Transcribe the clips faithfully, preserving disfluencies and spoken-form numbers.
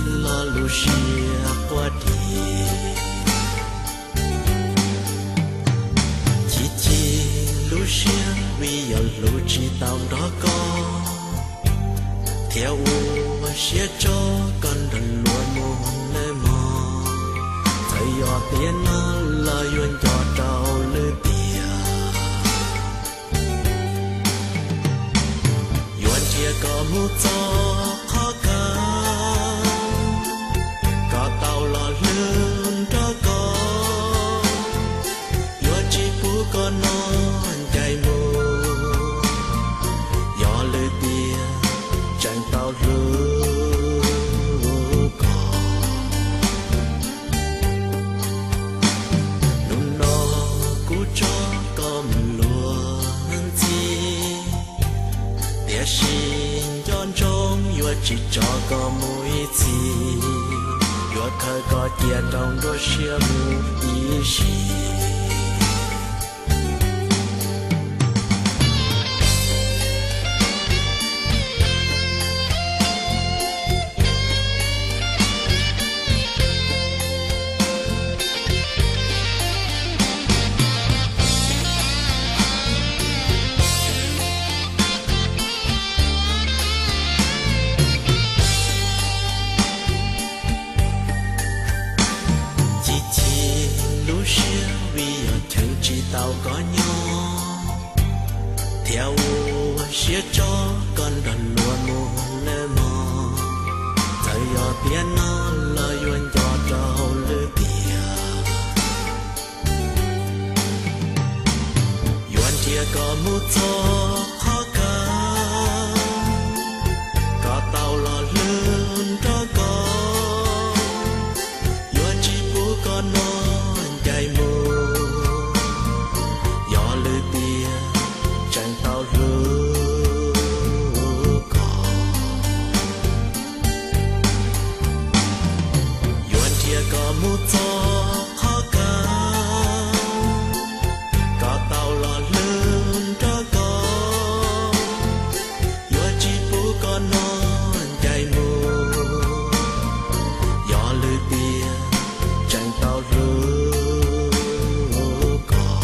lo lu xia qua đi chỉ chỉ lu xia vì giờ lu chỉ tao đó có theo u xia cho con đần lúa muôn lê mò thầy dò tiền nó là yuen cho trâu lê bìa yuen chia có mu cho khó cả có tàu lò lươn đó có yuen chỉ phú con non chạy mù gió lê bìa chẳng tàu lươn xin chọn trong yết chỉ cho có mỗi gì yết khơi có tiền trong đôi xia mù ý gì tao có nhau theo xia cho con đần lúa muôn lê mò thầy ở biển nó là yuen cho trâu lê bìa yuen chia có mu cho khó cả có tao là lớn đó có yuen chỉ phú con non chạy mù có mu cho khó cả có tàu lò lớn đó có yết chỉ phú con non chạy mù gió lưới bìa chẳng tàu rơi có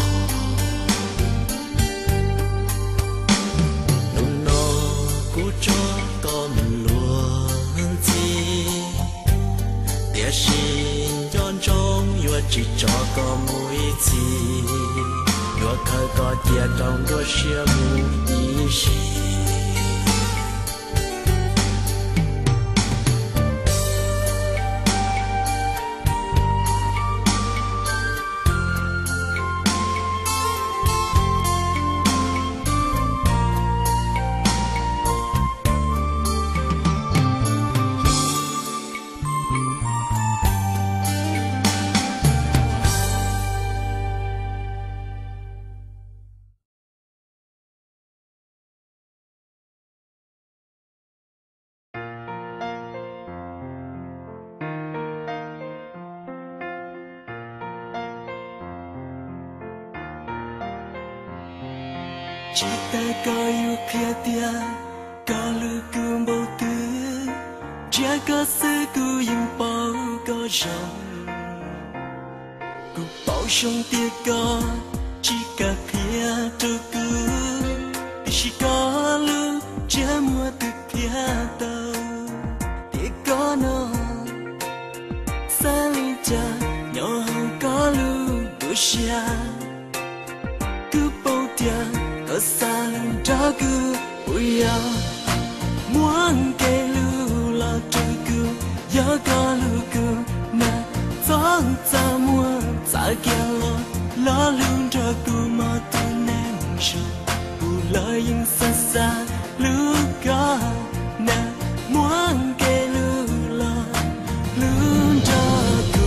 nung nó cú cho có mình luôn gì để xin chọn trong yết chỉ cho có mỗi gì yết khơi có tiền trong đôi xia mù ý gì chỉ ta có yêu kia tia có lưu cương bao tư chỉ có sự cứ yên bao có rong cứ bao sông tia có chỉ cả kia trơ cứ chỉ có lưu chỉ mua từ kia tao tia có nó xa ly cha nhỏ không có lưu đôi xa cứ bao tia có xa lần đó cứ ui à muốn kể lưu là trời cứ gió có lưu cứ nè gió ta muốn ta kia lo lo lưu ra cứ mà ta ném rồi u lời những xa xa lưu có nè muốn kể lưu là lưu ra cứ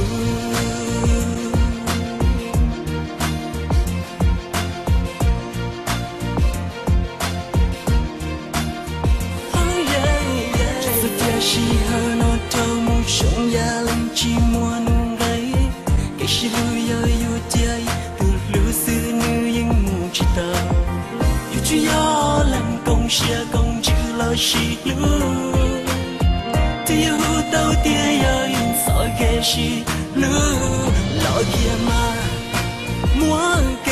chỉ hơi nó thâu mu sống ya lên chỉ muốn gây cái chỉ lưu ya yêu chơi từ lưu xưa như những mù chỉ tao yêu chỉ ya làm công xia công chữ là chỉ lưu 是路老远嘛，满。